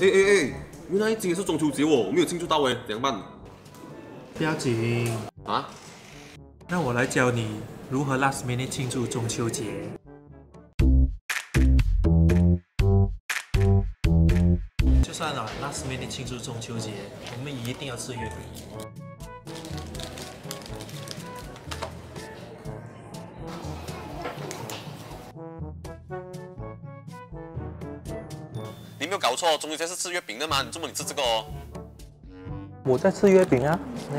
原来今天是中秋节哦，我没有庆祝到哎，怎样办？ 不要紧啊？ 让我来教你如何 last minute 庆祝中秋节。就算last minute 庆祝中秋节，我们也一定要吃月饼。 你没有搞错，中秋节是吃月饼的吗？你吃这个哦？ 我在吃月饼啊，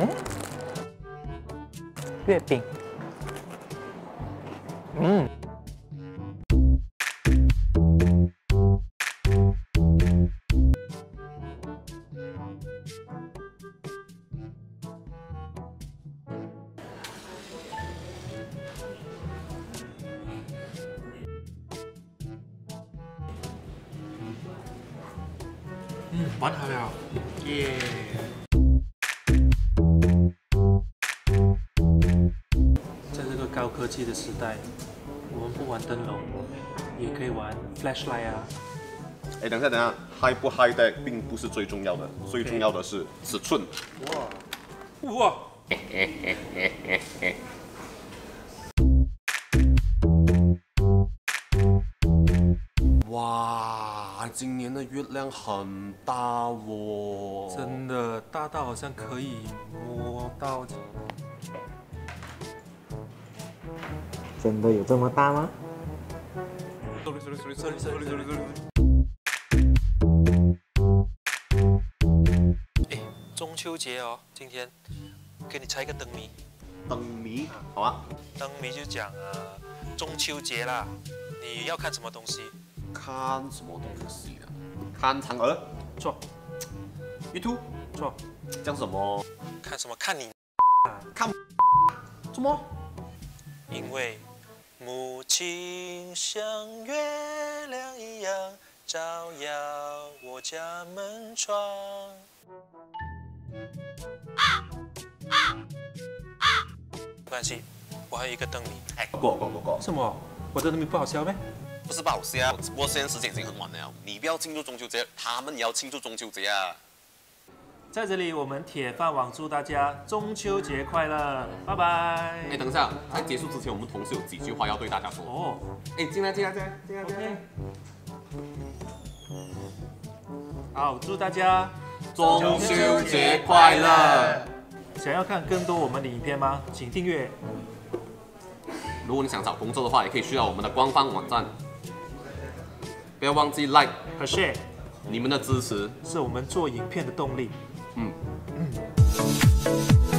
月饼， 完好了，耶！在这个高科技的时代，我们不玩灯笼，也可以玩 flashlight 啊。 哎，等一下 ，high 不 high tech 并不是最重要的，最重要的是尺寸。 哇！ 哇，今年的月亮很大哦， 真的大到好像可以摸到。 真的有这么大吗？ 中秋节哦，今天给你猜一个灯谜。 灯谜，好啊。 灯谜就讲中秋节啦，你要看什么东西？ 看什么东西啊？看嫦娥。 错。 玉兔。 错。 讲什么？ 看什么？看你。 看什么？ 因为母亲像月亮一样照耀我家门窗。没关系，我还有一个灯谜。 哎，过。 什么？我的灯谜不好笑咩？ 不是不好笑，直播现在时间已经很晚了，你不要庆祝中秋节，他们也要庆祝中秋节啊！ 在这里，我们铁饭碗祝大家中秋节快乐，拜拜。 哎，等一下，在结束之前，我们同事有几句话要对大家说。 哦， 哎，进来。 OK。好，祝大家中秋节快乐！ 想要看更多我们的影片吗？请订阅。 如果你想找工作的话，也可以去到我们的官方网站。不要忘记 like 和 share， 你们的支持是我们做影片的动力。 嗯。